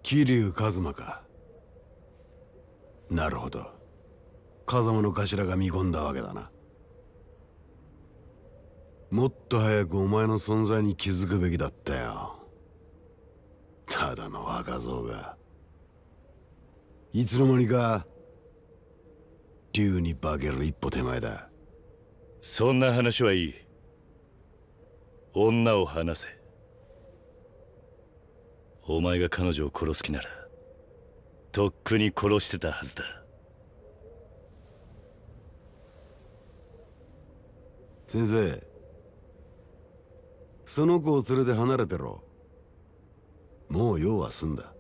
桐生一馬か。なるほど。風間の頭が見込んだわけだな。もっと早くお前の存在に気づくべきだったよ。ただの若造がいつの間にか竜に化ける一歩手前だ。 そんな話はいい。女を離せ。お前が彼女を殺す気ならとっくに殺してたはずだ。 先生、その子を連れて離れてろ。もう用は済んだ。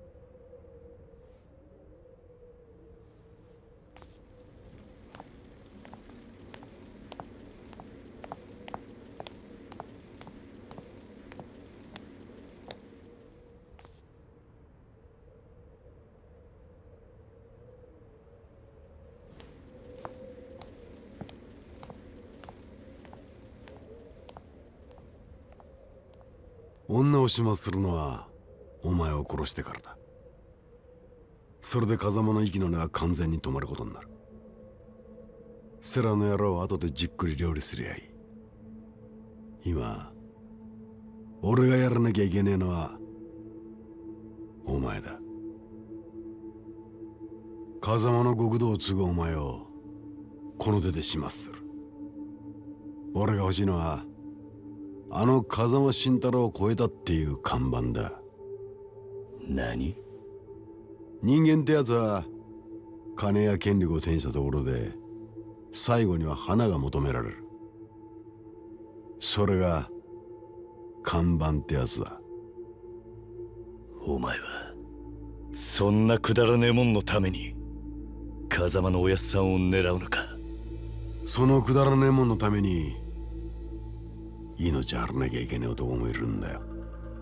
女を始末するのはお前を殺してからだ。それで風間の息の根は完全に止まることになる。セラの野郎は後でじっくり料理すりゃいい。今俺がやらなきゃいけねえのはお前だ。風間の極道を継ぐお前をこの手で始末する。俺が欲しいのはあの風間慎太郎を超えたっていう看板だ。 何？ 人間ってやつは金や権力を手にしたところで最後には花が求められる。それが看板ってやつだ。 お前はそんなくだらねえもんのために風間のおやっさんを狙うのか。 そのくだらねえもんのために命張らなきゃいけねえ男もいるんだよ。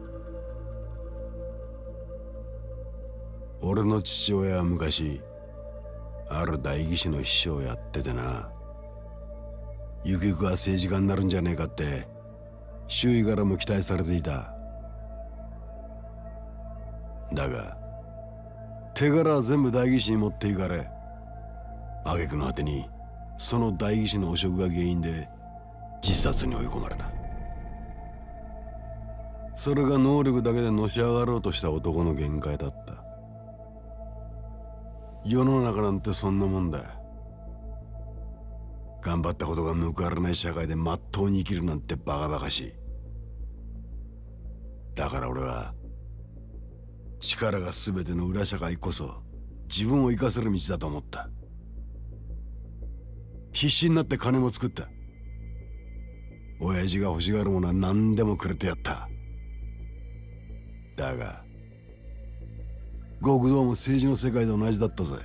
俺の父親は昔ある代議士の秘書をやっててな、ゆくゆくは政治家になるんじゃねえかって周囲からも期待されていた。だが手柄は全部代議士に持っていかれ、挙句の果てにその代議士の汚職が原因で自殺に追い込まれた。それが能力だけでのし上がろうとした男の限界だった。世の中なんてそんなもんだ。頑張ったことが報われない社会でまっとうに生きるなんてバカバカしい。だから俺は力が全ての裏社会こそ自分を生かせる道だと思った。必死になって金も作った。親父が欲しがるものは何でもくれてやった。だが極道も政治の世界と同じだったぜ。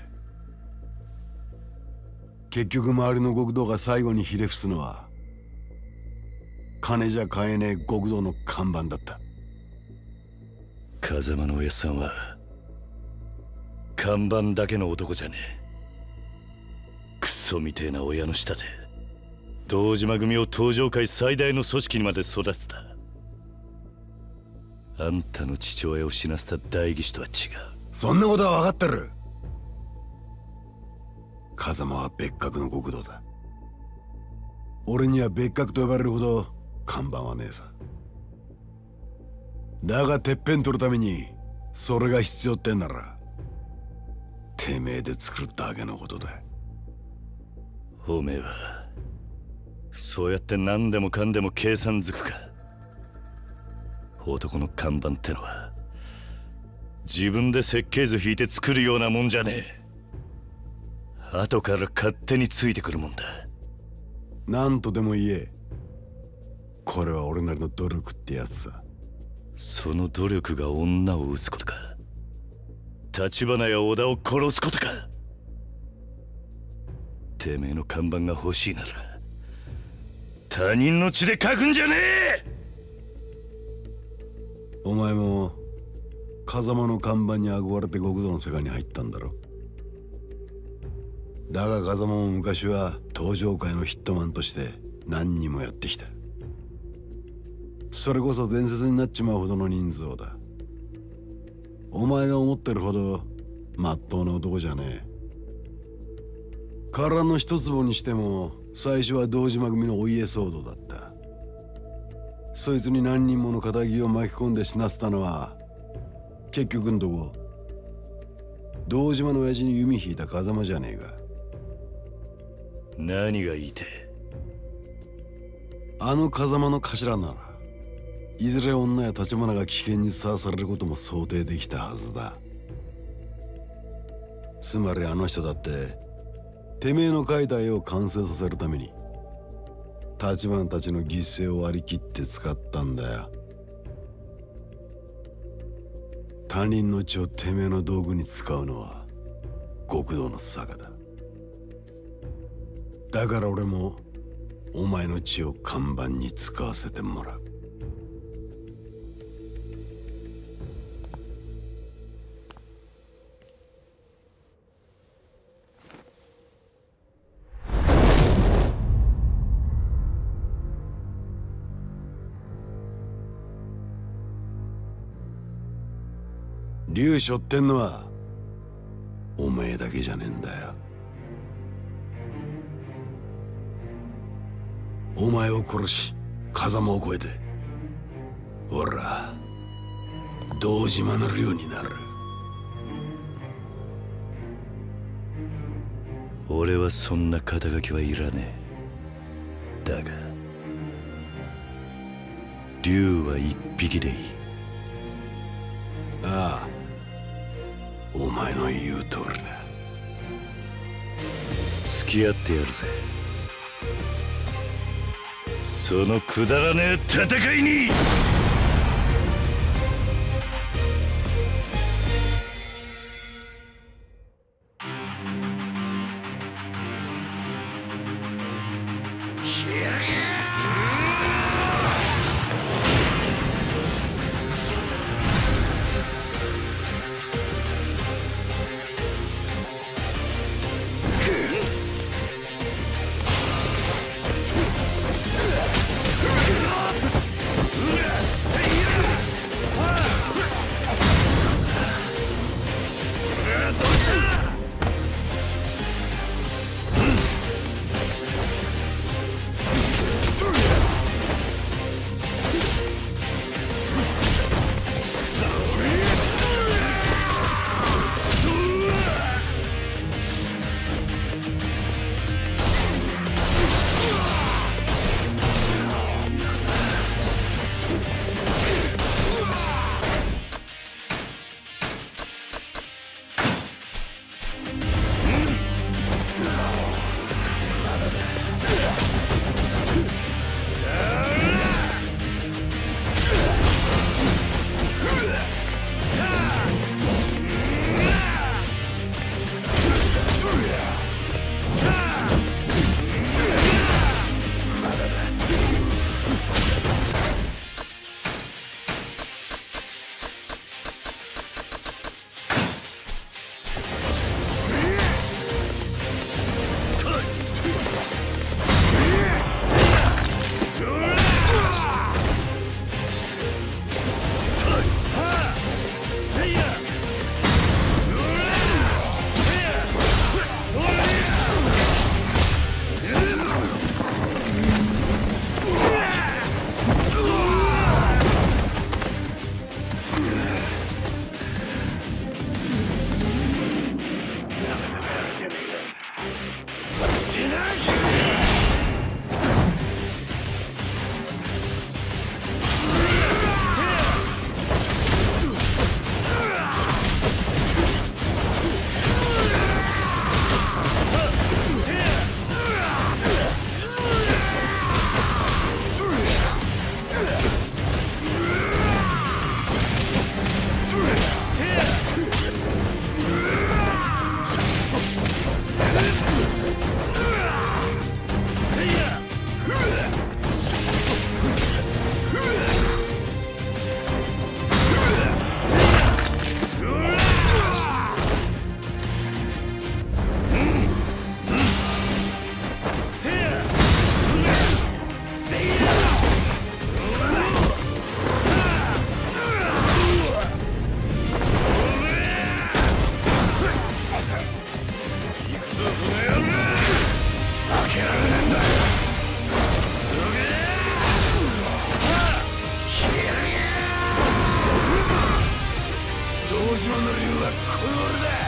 結局周りの極道が最後にひれ伏すのは金じゃ買えねえ極道の看板だった。 風間のおやっさんは看板だけの男じゃねえ。クソみてえな親の下で堂島組を東上界最大の組織にまで育てた。あんたの父親を死なせた代議士とは違う。 そんなことは分かってる。風間は別格の極道だ。俺には別格と呼ばれるほど看板はねえさ。だがてっぺん取るためにそれが必要ってんならてめえで作るだけのことだ。 おめえはそうやって何でもかんでも計算づくか。男の看板ってのは自分で設計図引いて作るようなもんじゃねえ。後から勝手についてくるもんだ。 何とでも言え。これは俺なりの努力ってやつさ。 その努力が女を撃つことか。橘や織田を殺すことか。てめえの看板が欲しいなら他人の血で書くんじゃねえ。 お前も風間の看板に憧れて極道の世界に入ったんだろ。だが風間も昔は東上界のヒットマンとして何人もやってきた。それこそ伝説になっちまうほどの人数だ。 お前が思ってるほどまっとうな男じゃねえ。殻の一坪にしても最初は堂島組のお家騒動だった。そいつに何人もの仇を巻き込んで死なせたのは結局んとこ堂島の親父に弓引いた風間じゃねえか。 何が言いてあの風間の頭ならいずれ女や立花が危険にさらされることも想定できたはずだ。つまりあの人だっててめえの描いた絵を完成させるために立花たちの犠牲を割り切って使ったんだよ。他人の血をてめえの道具に使うのは極道の坂だ。だから俺もお前の血を看板に使わせてもらう。竜背負ってんのはおめえだけじゃねえんだよ。お前を殺し風間を越えて俺ら堂島の竜になる。 俺はそんな肩書きはいらねえ。だが竜は一匹でいい。 ああ、お前の言う通りだ。 付き合ってやるぜ、そのくだらねえ戦いに。 けられねえんだよ。 道場の竜はこの俺だ。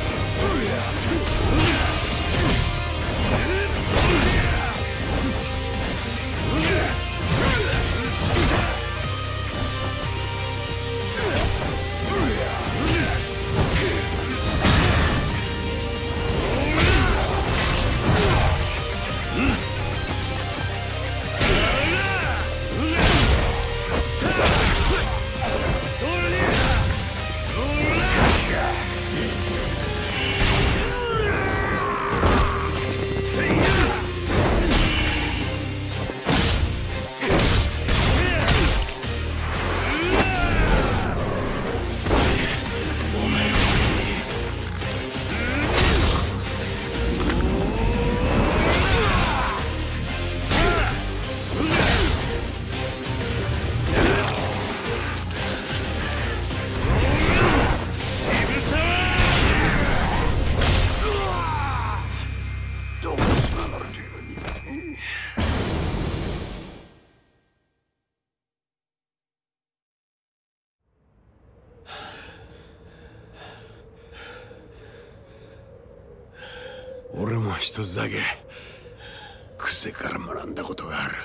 俺も一つだけ癖から学んだことがある。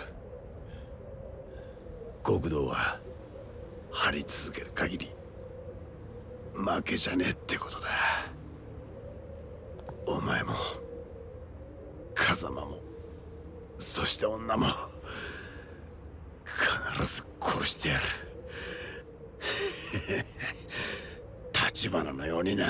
極道は張り続ける限り負けじゃねえってことだ。お前も風間もそして女も必ず殺してやる。橘のようにな。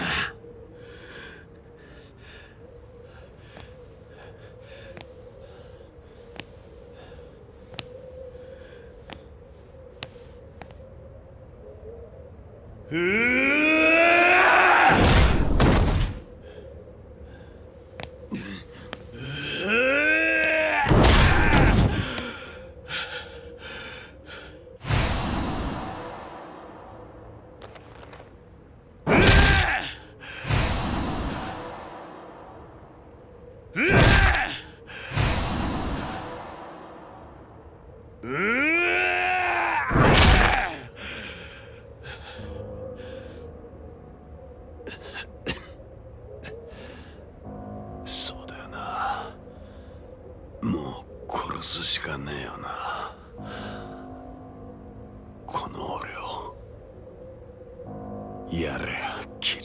そうだよな。もう殺すしかねえよな、この俺を。やれ桐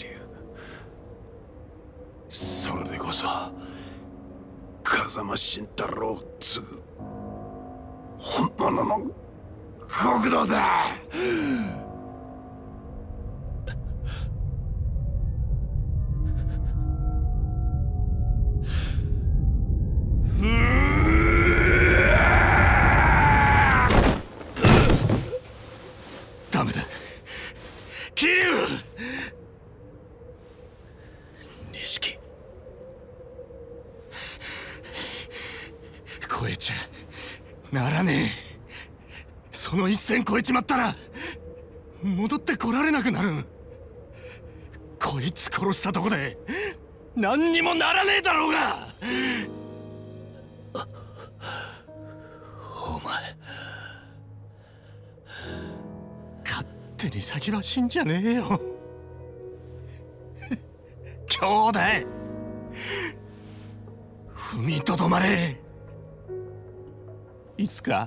生。それでこそ風間慎太郎を継ぐ本物の極道だ。 ダメだ桐生。錦超えちゃならねえ。その一線越えちまったら戻ってこられなくなる。こいつ殺したとこで何にもならねえだろうが。お前勝手に先は死んじゃねえよ。兄弟踏みとどまれ。いつか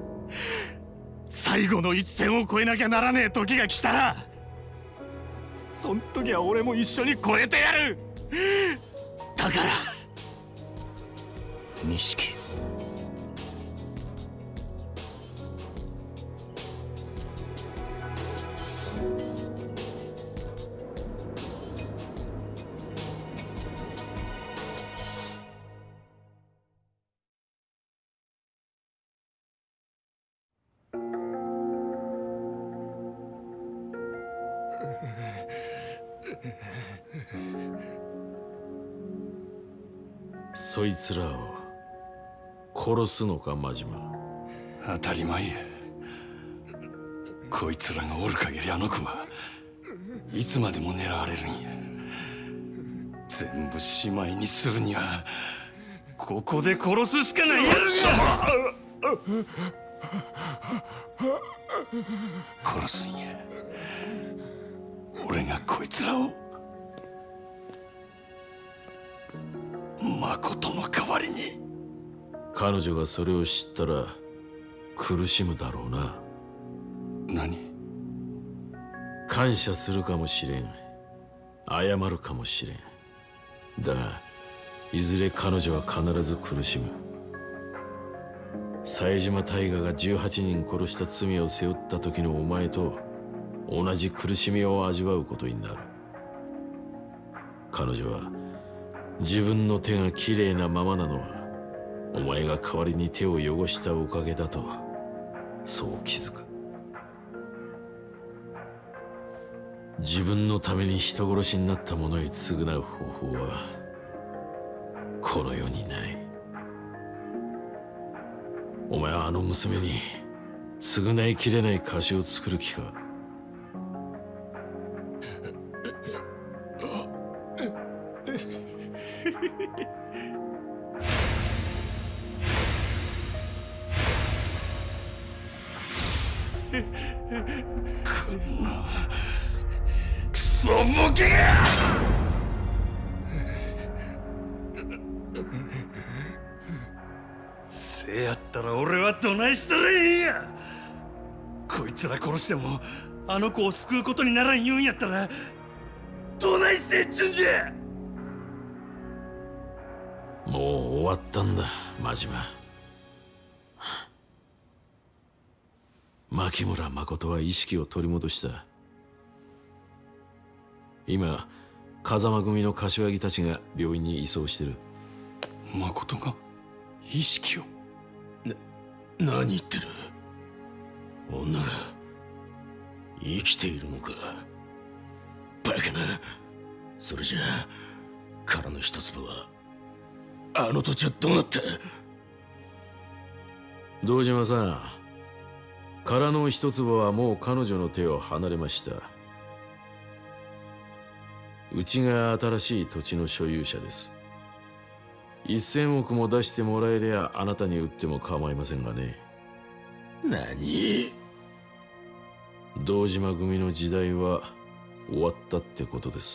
最後の一線を越えなきゃならねえ時が来たら、そん時は俺も一緒に越えてやる。だから錦、 そいつらを殺すのか、真島。 当たり前や。こいつらがおる限りあの子はいつまでも狙われるんや。 全部しまいにするにはここで殺すしかないやるが。殺すんや。俺がこいつらを誠の代わりに。 彼女がそれを知ったら苦しむだろうな。 何？ 感謝するかもしれん、謝るかもしれん。だがいずれ彼女は必ず苦しむ。冴島大河が18人殺した罪を背負った時のお前と同じ苦しみを味わうことになる。彼女は自分の手がきれいなままなのはお前が代わりに手を汚したおかげだとそう気づく。自分のために人殺しになった者に償う方法はこの世にない。お前はあの娘に償いきれない貸しを作る気か？ こんなクソボケが！せやったら俺はどないしたらええんや。こいつら殺してもあの子を救うことにならん言うんやったらどないせっちゅんじゃ。 もう終わったんだ真島。牧村誠は意識を取り戻した。今風間組の柏木たちが病院に移送してる。 誠が意識を？ 何言ってる？女が生きているのか？バカな。それじゃあ殻の一粒はあの土地はどうなった？ 堂島さん、殻の一粒はもう彼女の手を離れました。うちが新しい土地の所有者です。1000億も出してもらえりゃあなたに売っても構いませんがね。 何？ 堂島組の時代は終わったってことです。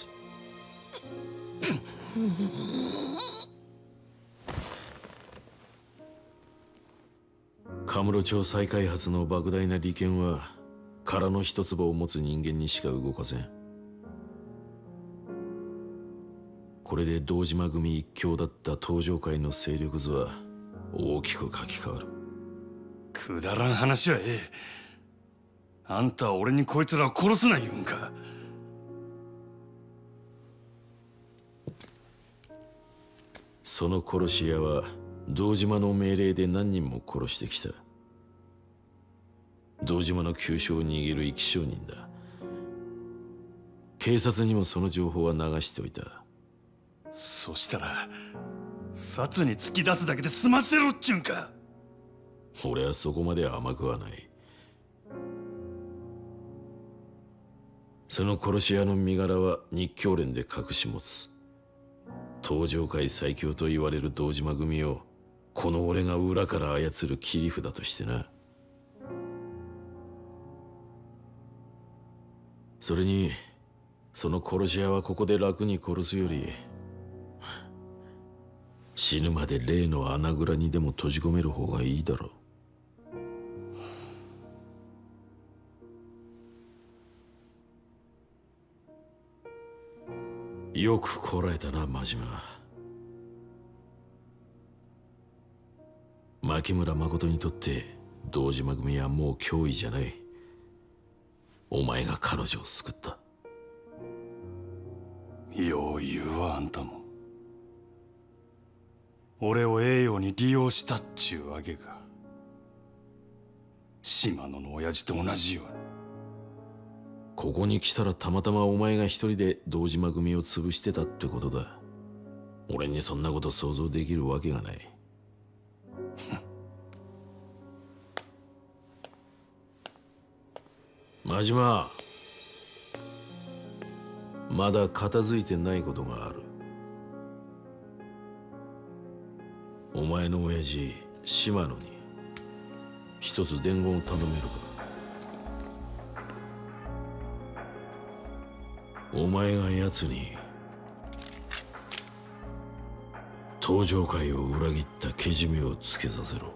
カムロ町再開発の莫大な利権は殻の一粒を持つ人間にしか動かせん。これで堂島組一強だった東上界の勢力図は大きく書き換わる。 くだらん話はええ。あんたは俺にこいつらを殺すな言うんか。 その殺し屋は堂島の命令で何人も殺してきた。堂島の急所を握る生き証人だ。警察にもその情報は流しておいた。 そしたら殺に突き出すだけで済ませろっちゅうんか。 俺はそこまで甘くはない。その殺し屋の身柄は日教連で隠し持つ。東上界最強と言われる堂島組をこの俺が裏から操る切り札としてな。それにその殺し屋はここで楽に殺すより死ぬまで例の穴蔵にでも閉じ込める方がいいだろう。よくこらえたな真島。牧村誠にとって堂島組はもう脅威じゃない。お前が彼女を救った。 よう言うわあんたも。俺を栄養に利用したっちゅうわけか。島野の親父と同じように。 ここに来たらたまたまお前が一人で堂島組を潰してたってことだ。俺にそんなこと想像できるわけがない。真島、まだ片付いてないことがある。 お前の親父島野に一つ伝言を頼めるか。お前が奴に登場界を裏切ったけじめをつけさせろ。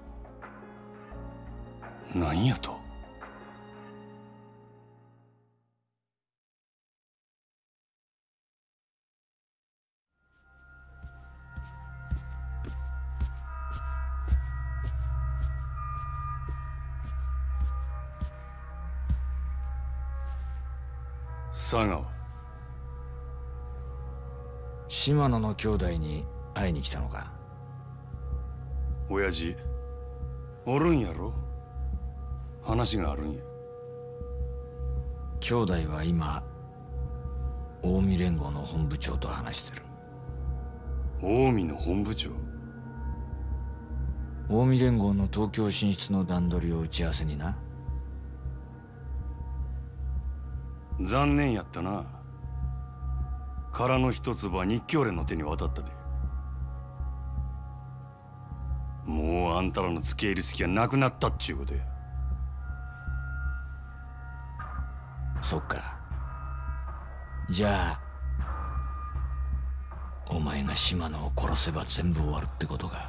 何やと。佐川。 島野の兄弟に会いに来たのか。 親父おるんやろ。話があるんや。 兄弟は今近江連合の本部長と話してる。 近江の本部長。 近江連合の東京進出の段取りを打ち合わせにな。 残念やったな。殻の一粒は日教連の手に渡ったで。もうあんたらの付け入る隙はなくなったっちゅうことや。 そっか。じゃあお前が島野を殺せば全部終わるってことか。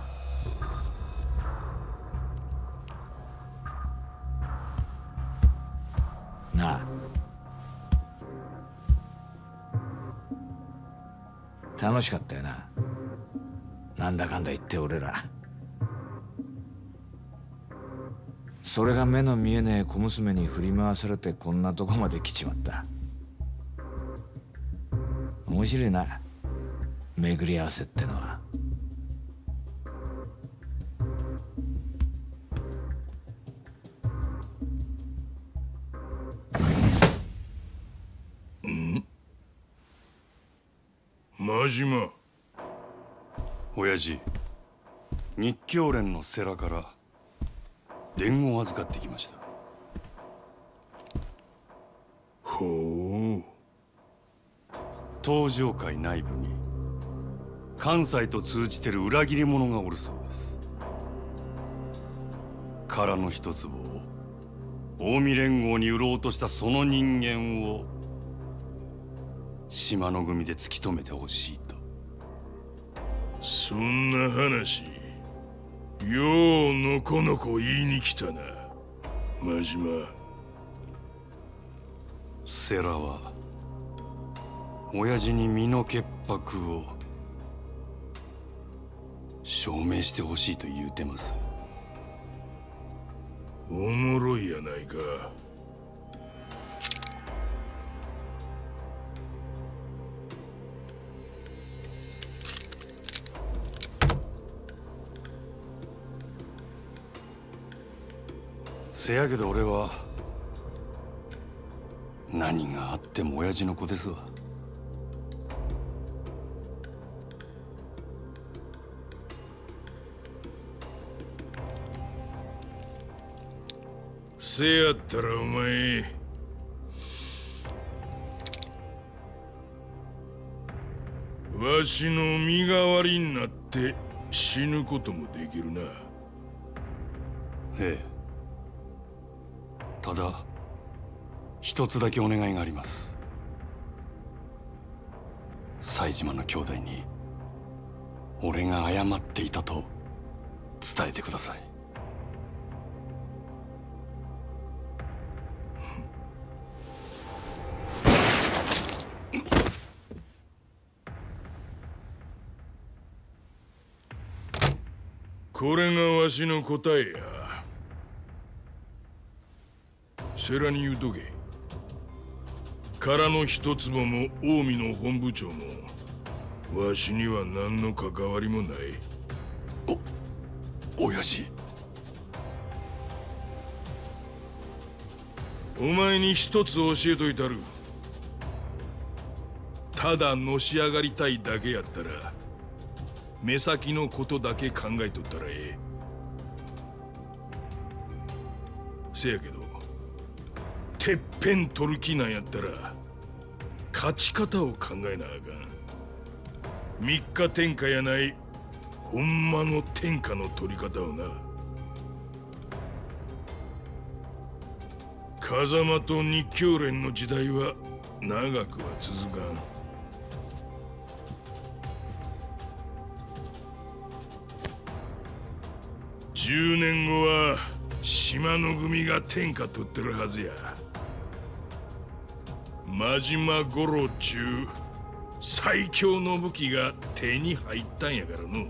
なあ、楽しかったよな。なんだかんだ言って俺ら。それが目の見えねえ小娘に振り回されてこんなとこまで来ちまった。面白いな、巡り合わせってのは。 真島。 親父、日教連の世良から伝言を預かってきました。 ほう。 東上界内部に関西と通じてる裏切り者がおるそうです。殻の一粒を近江連合に売ろうとしたその人間を島の組で突き止めてほしいと。 そんな話ようのこのこ言いに来たな真島。 世良は親父に身の潔白を証明してほしいと言うてます。 おもろいやないか。 せやけど俺は何があっても親父の子ですわ。 せやったらお前わしの身代わりになって死ぬこともできるな。 ええ。ただ一つだけお願いがあります。西島の兄弟に俺が謝っていたと伝えてください。 これがわしの答えや。世良に言うとけ。殻の一坪も近江の本部長もわしには何の関わりもない。 親父。 お前に一つ教えといたる。ただのし上がりたいだけやったら目先のことだけ考えとったらええ。せやけどてっぺん取る気なんやったら勝ち方を考えなあかん。三日天下やないほんまの天下の取り方をな。風間と日教連の時代は長くは続かん。10年後は島の組が天下取ってるはずや。真島五郎ちゅう最強の武器が手に入ったんやからの。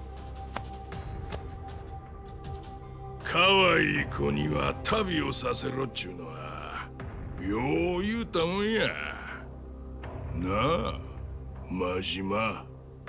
可愛い子には旅をさせろっちゅうのはよう言うたもんやなあ、真島。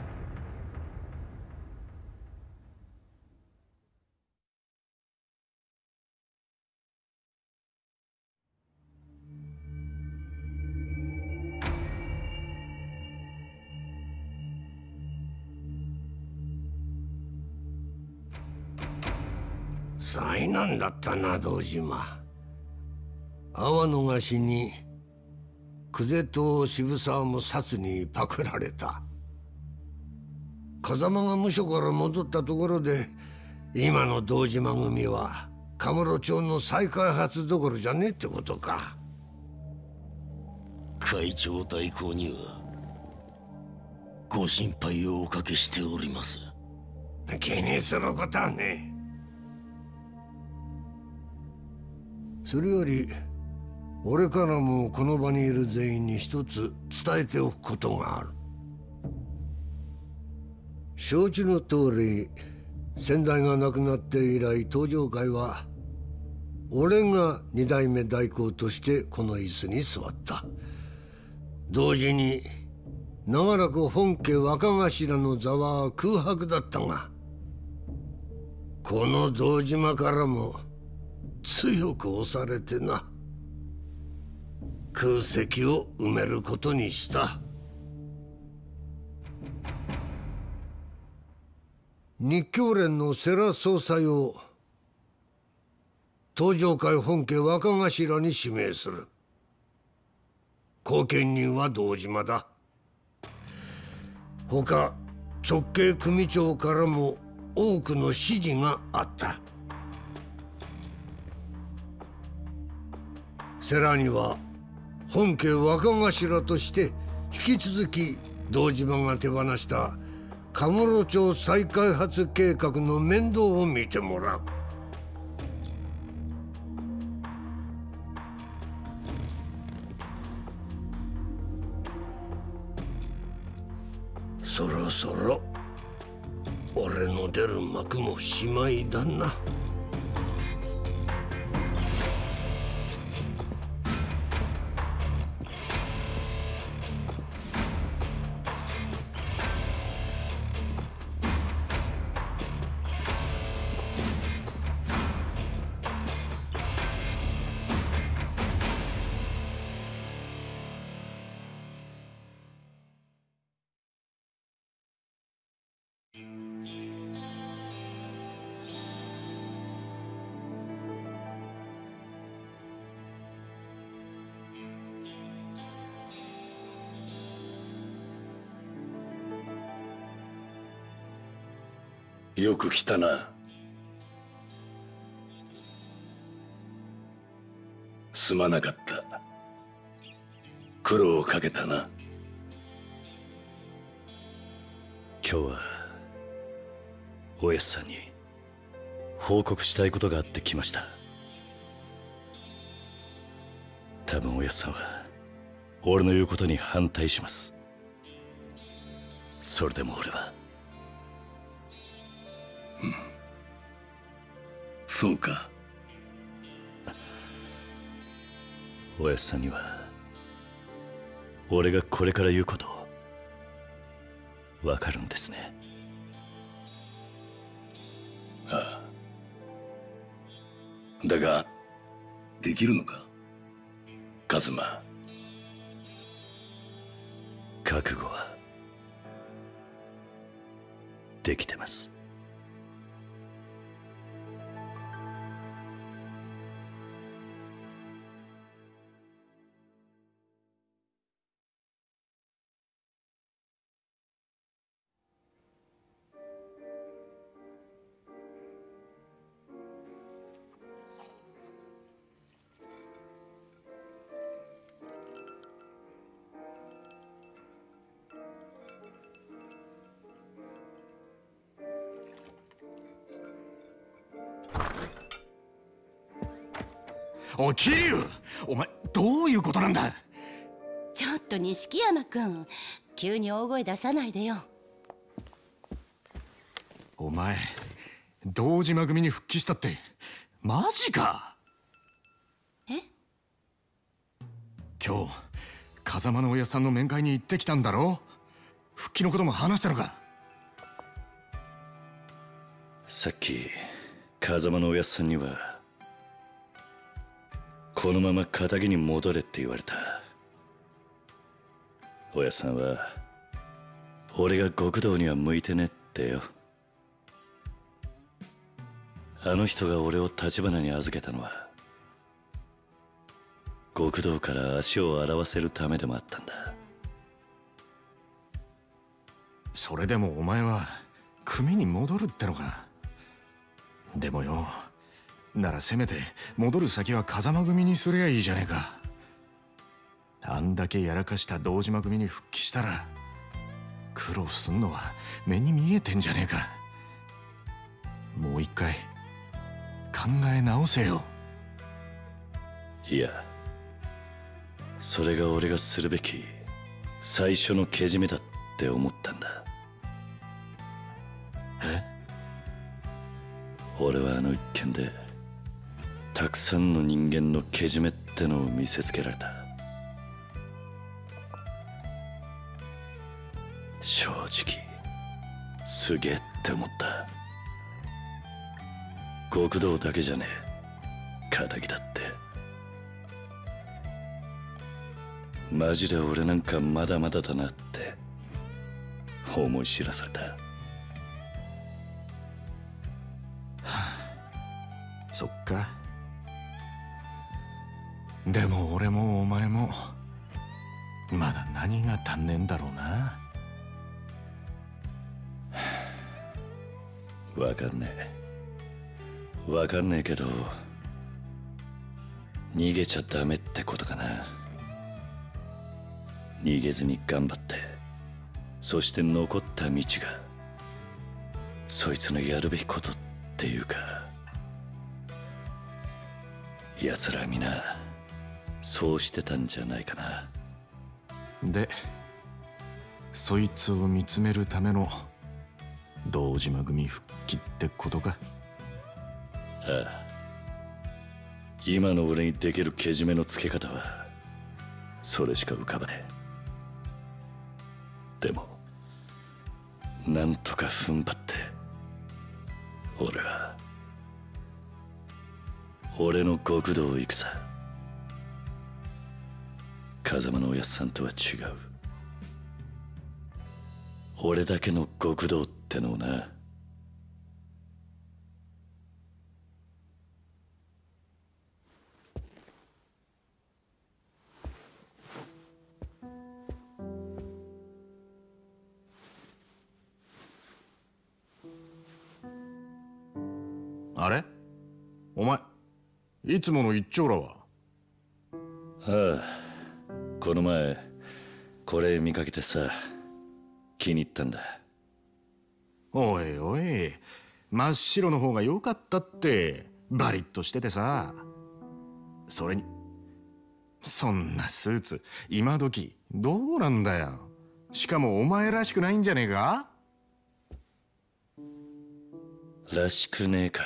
災難だったな、堂島。阿波の菓子に久世と渋沢も薩にパクられた。風間が無所から戻ったところで今の堂島組はカムロ町の再開発どころじゃねえってことか。会長代行にはご心配をおかけしております。気にすることはねえ。それより俺からもこの場にいる全員に一つ伝えておくことがある。承知の通り先代が亡くなって以来東上会は俺が二代目代行としてこの椅子に座った。同時に長らく本家若頭の座は空白だったが、この堂島からも強く押されてな、空席を埋めることにした。日教連の世良総裁を東上会本家若頭に指名する。後見人は堂島だ。他直系組長からも多くの指示があった。世良には本家若頭として引き続き堂島が手放したカムロ町再開発計画の面倒を見てもらう。そろそろ俺の出る幕もしまいだな。 よく来たな。すまなかった。苦労をかけたな。 今日はおやっさんに報告したいことがあって来ました。多分おやっさんは俺の言うことに反対します。それでも俺はそうか。 おやっさんには俺がこれから言うことわかるんですね。 ああ。だができるのか、カズマ。 覚悟はできてます。 おい桐生、お前どういうことなんだ。 ちょっと錦山君、急に大声出さないでよ。 お前堂島組に復帰したってマジか。 え？ 今日風間のおやさんの面会に行ってきたんだろ。復帰のことも話したのか。 さっき風間のおやっさんにはこのまま仇に戻れって言われた。おやっさんは俺が極道には向いてねってよ。あの人が俺を橘に預けたのは極道から足を洗わせるためでもあったんだ。 それでもお前は組に戻るってのか。でもよ、ならせめて戻る先は風間組にすりゃいいじゃねえか。あんだけやらかした堂島組に復帰したら苦労すんのは目に見えてんじゃねえか。もう一回考え直せよ。 いや、それが俺がするべき最初のけじめだって思ったんだ。 え？ 俺はあの一件でたくさんの人間のけじめってのを見せつけられた。正直すげえって思った。極道だけじゃねえ、仇だってマジで俺なんかまだまだだなって思い知らされた。 そっか。でも俺もお前もまだ何が足んねえんだろうな。 わかんねえけど逃げちゃダメってことかな。逃げずに頑張って、そして残った道がそいつのやるべきことっていうか、奴ら皆そうしてたんじゃないかな。 でそいつを見つめるための堂島組復帰ってことか。 ああ、今の俺にできるけじめのつけ方はそれしか浮かばねえ。でもなんとか踏ん張って俺は俺の極道を行くさ。風間のおやっさんとは違う俺だけの極道ってのをな。 あれ？お前いつもの一丁羅は？ ああ、この前これ見かけてさ気に入ったんだ。 おいおい、真っ白の方が良かったって。バリッとしててさ。それにそんなスーツ今時どうなんだよ。しかもお前らしくないんじゃねえか？ らしくねえか。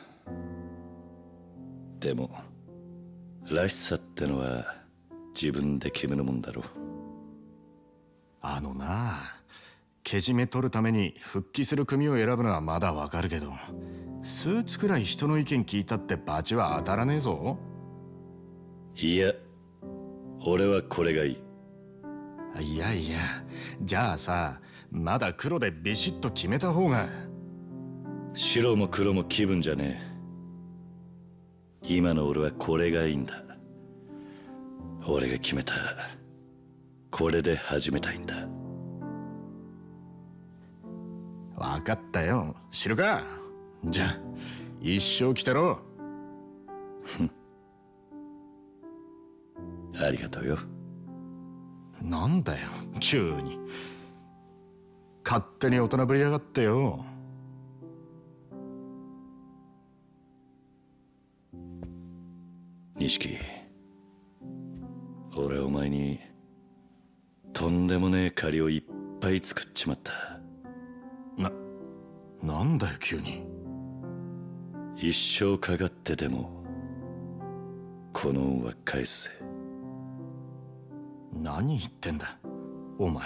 でもらしさってのは自分で決めるもんだろ。 あのな、けじめ取るために復帰する組を選ぶのはまだわかるけど、スーツくらい人の意見聞いたってバチは当たらねえぞ。 いや、俺はこれがいい。 いやいや、じゃあさ、まだ黒でビシッと決めた方が。 白も黒も気分じゃねえ。今の俺はこれがいいんだ。俺が決めたこれで始めたいんだ。 分かったよ、知るか。じゃあ一生来てろ。 ありがとうよ。 なんだよ急に。勝手に大人ぶりやがってよ。 錦、俺はお前にとんでもねえ借りをいっぱい作っちまった。 なんだよ急に。 一生かかってでもこの恩は返すぜ。 何言ってんだお前。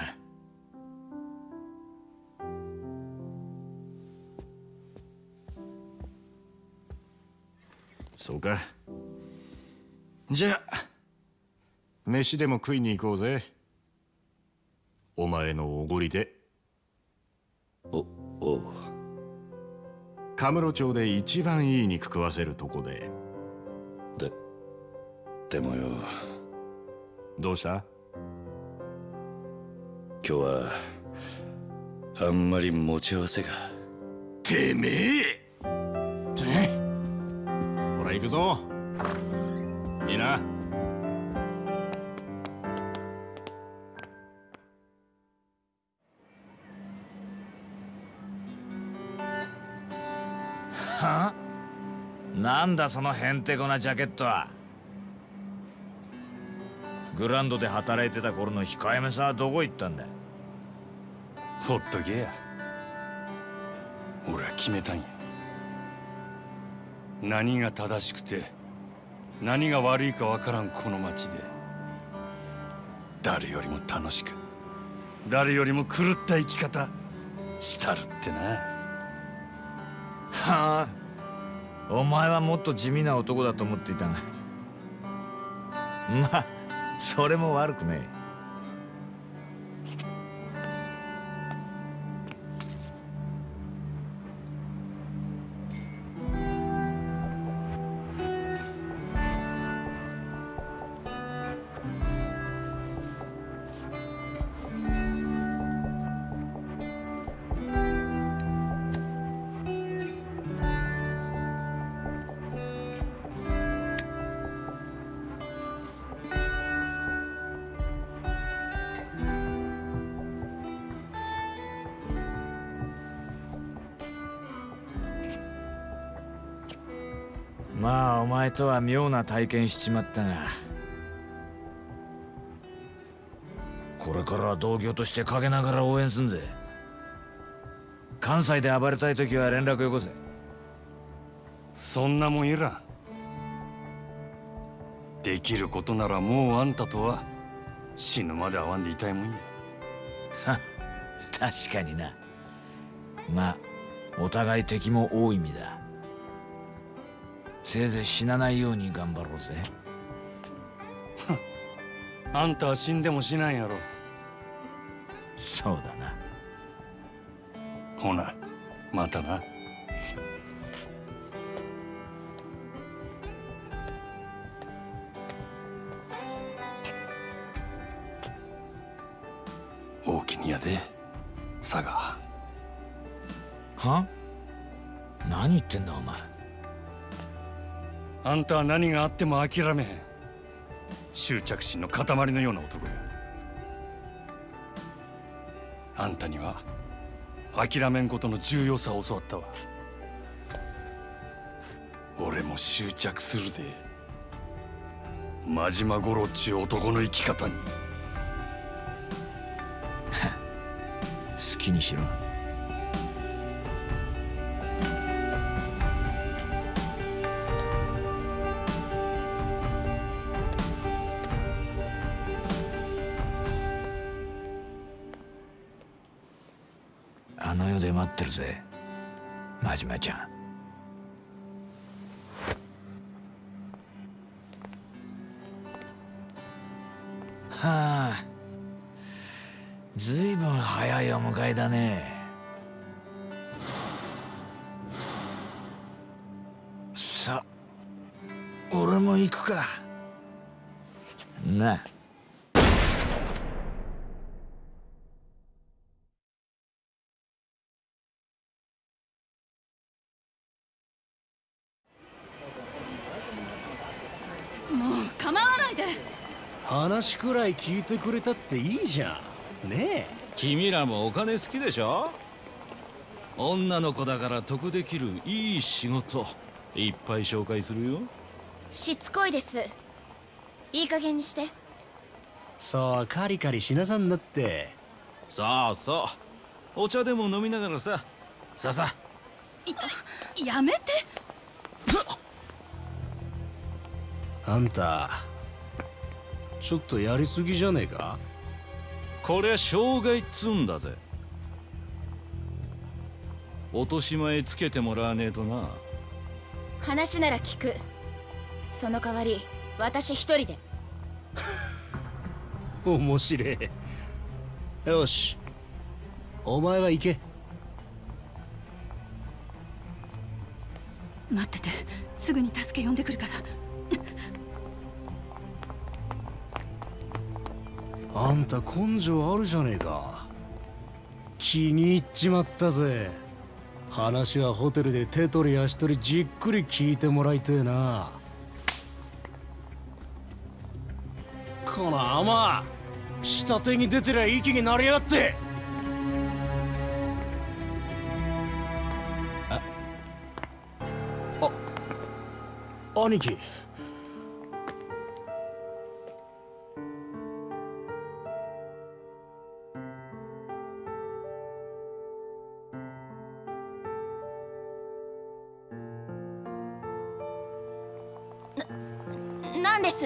そうか。じゃあ飯でも食いに行こうぜ。お前のおごりで。 おう。 カムロ町で一番いい肉食わせるとこで。 でもよ。 どうした？ 今日はあんまり持ち合わせが。 てめえ。ほら行くぞ。いいな。 は？なんだそのへんてこなジャケットは。グランドで働いてた頃の控えめさはどこ行ったんだ。 ほっとけや。俺は決めたんや。何が正しくて何が悪いかわからんこの町で、誰よりも楽しく、誰よりも狂った生き方したるってな。 はあ、お前はもっと地味な男だと思っていたが、まあそれも悪くねえ。まあお前とは妙な体験しちまったが、これからは同業として陰ながら応援すんぜ。関西で暴れたい時は連絡よこせ。 そんなもんいらん。できることならもうあんたとは死ぬまで会わんでいたいもんや。 確かにな。まあお互い敵も多い意味だ。せいぜい死なないように頑張ろうぜ。 あんたは死んでも死なんやろ。 そうだな。 ほなまたな。大きにやで佐賀。 は？何言ってんだお前。 あんたは何があっても諦めへん執着心の塊のような男や。あんたには諦めんことの重要さを教わったわ。俺も執着するで。真島五郎っちゅう男の生き方に。 好きにしろ。あの世で待ってるぜ、真島ちゃん。はあ、ずいぶん早いお迎えだね。さあ、俺も行くか。なあ。 もう構わないで。 話くらい聞いてくれたっていいじゃんねえ。君らもお金好きでしょ。女の子だから得できるいい仕事いっぱい紹介するよ。 しつこいです。いい加減にして。 そうカリカリしなさんなって。 そうそう、お茶でも飲みながらさ。さあさあ。やめて。 あんたちょっとやりすぎじゃねえか。 こりゃ障害っつうんだぜ。落とし前つけてもらわねえとな。 話なら聞く。その代わり私一人で。 面白い。よしお前は行け。 待ってて、すぐに助け呼んでくるから。 あんた根性あるじゃねえか。気に入っちまったぜ。話はホテルで手取り足取りじっくり聞いてもらいてえな。この甘下手に出てりゃ息になりやがって。兄貴。 なんです？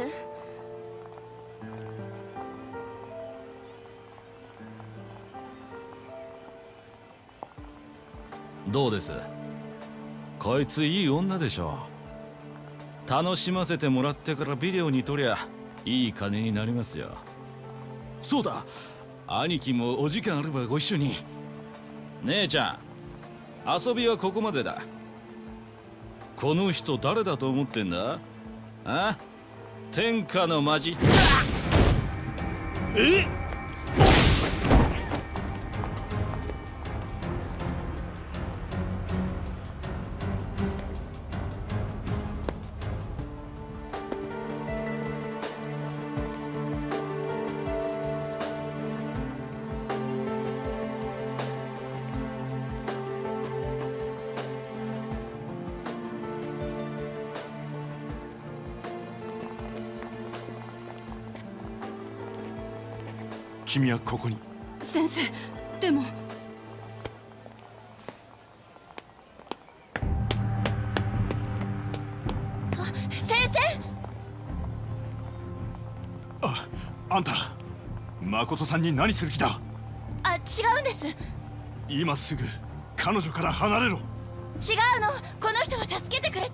どうです？こいついい女でしょ。楽しませてもらってからビデオに撮りゃいい金になりますよ。そうだ、兄貴もお時間あればご一緒に。姉ちゃん、遊びはここまでだ。この人誰だと思ってんだ？あ？天下のマジ。え？ 君はここに。 先生、でも。先生。 あんた誠さんに何する気だ？ 違うんです。 今すぐ彼女から離れろ。 違うの、この人は助けてくれて。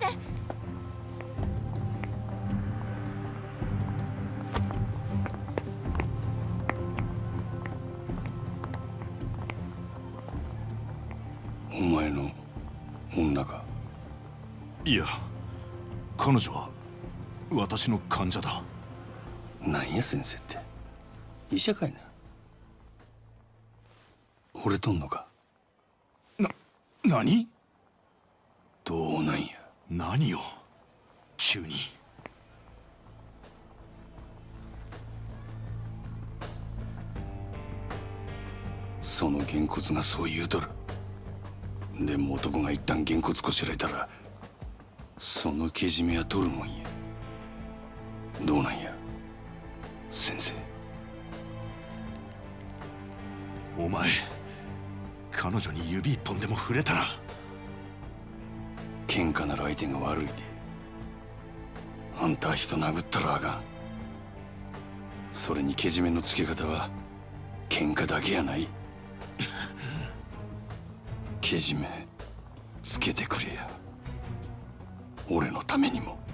お前の女か？ いや、彼女は私の患者だ。 なんや先生って、医者かいな。惚れとんのか？ 何？ どうなんや？ 何よ急に。 そのげんこつがそう言うとる。でも男が一旦げんこつこしらえたらそのけじめは取るもんや。どうなんや先生。 お前、彼女に指一本でも触れたら。 喧嘩なら相手が悪いで。あんた人殴ったらあかん。それにけじめのつけ方は喧嘩だけやない。けじめつけてくれや、俺のためにも。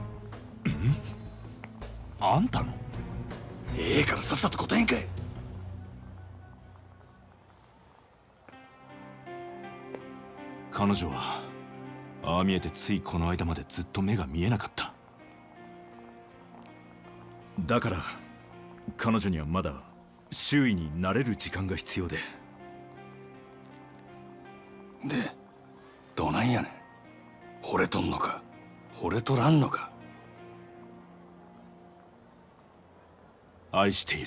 あんたの？ ええからさっさと答えんかい。 彼女はああ見えてついこの間までずっと目が見えなかった。だから彼女にはまだ周囲に慣れる時間が必要で。 で、どないやねん。惚れとんのか惚れとらんのか。 愛している。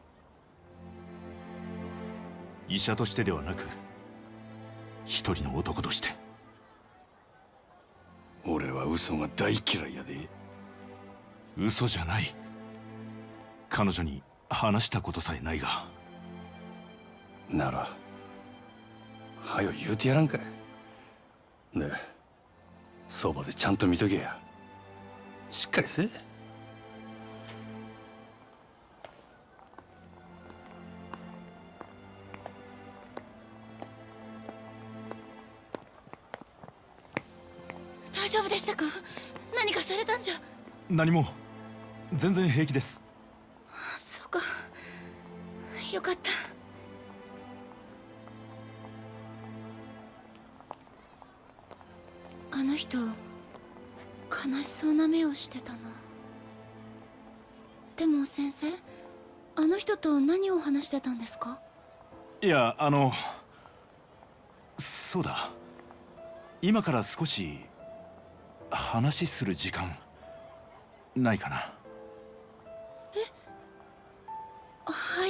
医者としてではなく一人の男として。 俺は嘘が大嫌いやで。 嘘じゃない。彼女に話したことさえないが。 ならはよ言うてやらんかい。でそばでちゃんと見とけや。しっかりせえ。 大丈夫でしたか？何かされたんじゃ。 何も、全然平気です。 そうか、よかった。あの人悲しそうな目をしてたな。でも先生、あの人と何を話してたんですか？ いや、そうだ、今から少し話する時間ないかな。 はい。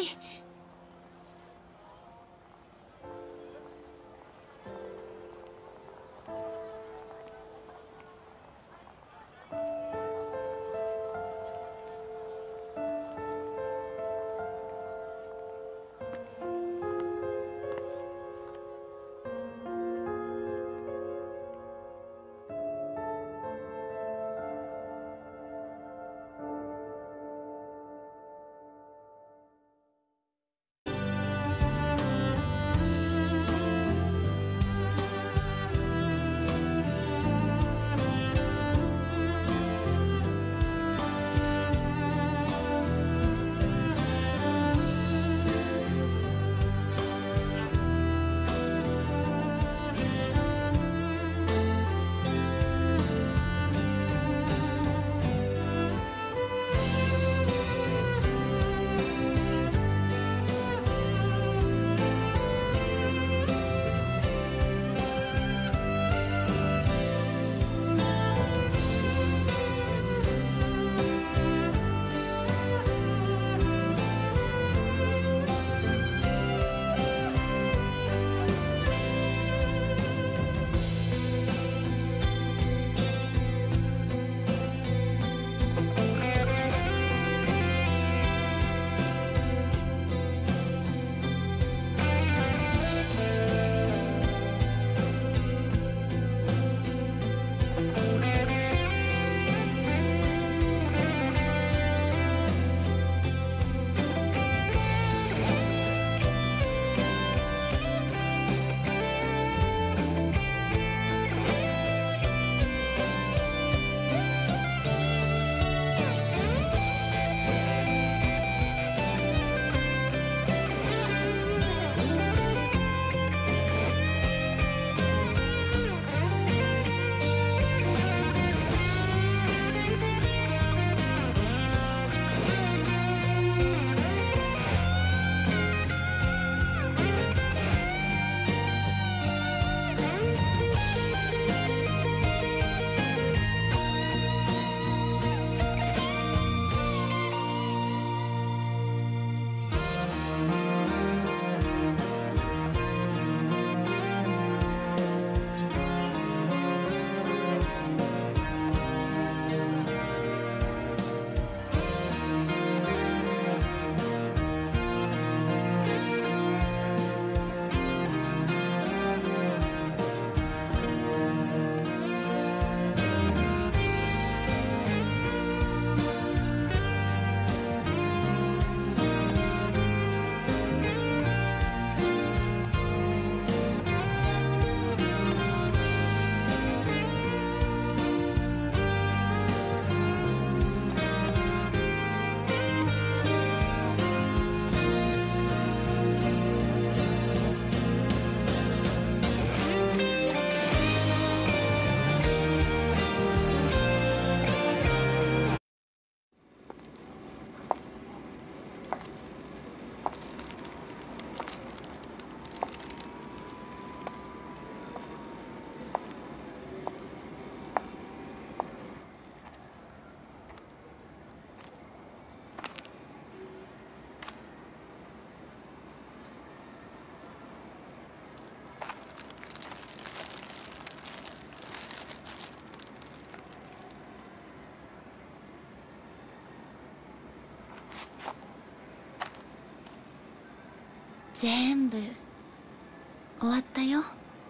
全部終わったよ。もう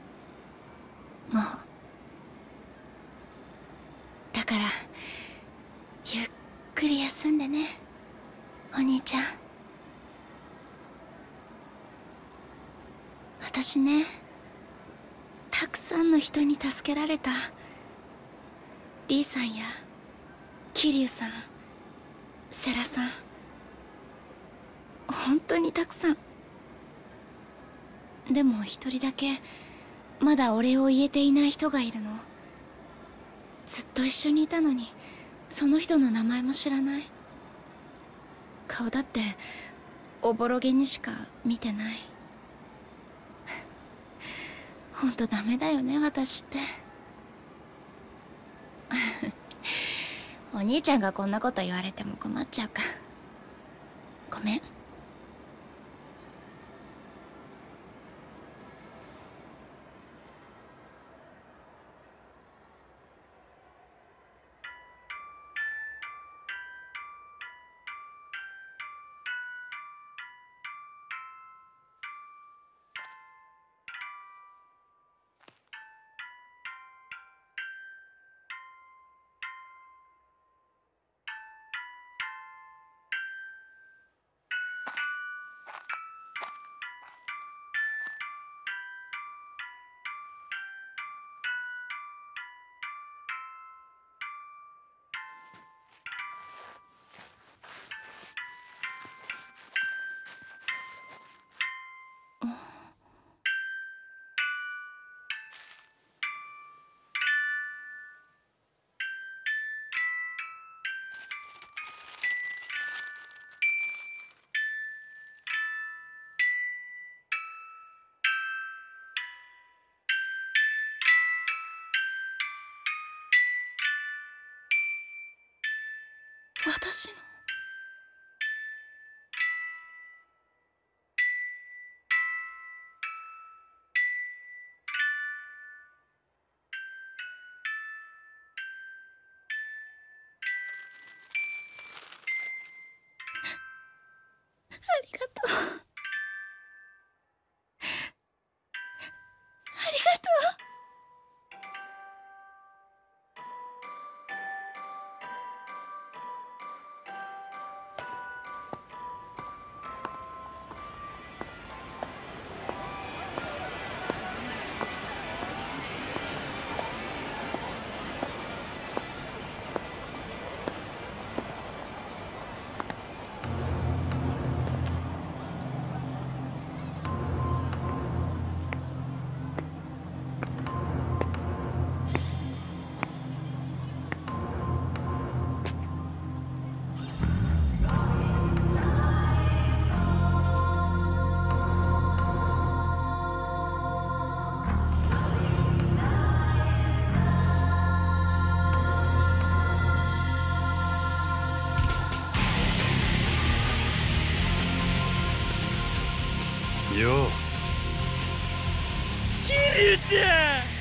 だからゆっくり休んでね、お兄ちゃん。私ね、たくさんの人に助けられた。リーさんや桐生さん、世良さん、本当にたくさん。でも一人だけまだお礼を言えていない人がいるの。ずっと一緒にいたのにその人の名前も知らない。顔だっておぼろげにしか見てない。ほんとダメだよね、私って。お兄ちゃんがこんなこと言われても困っちゃうか。ごめん。私のありがとう。ありがとう。 よう、桐生ちゃん。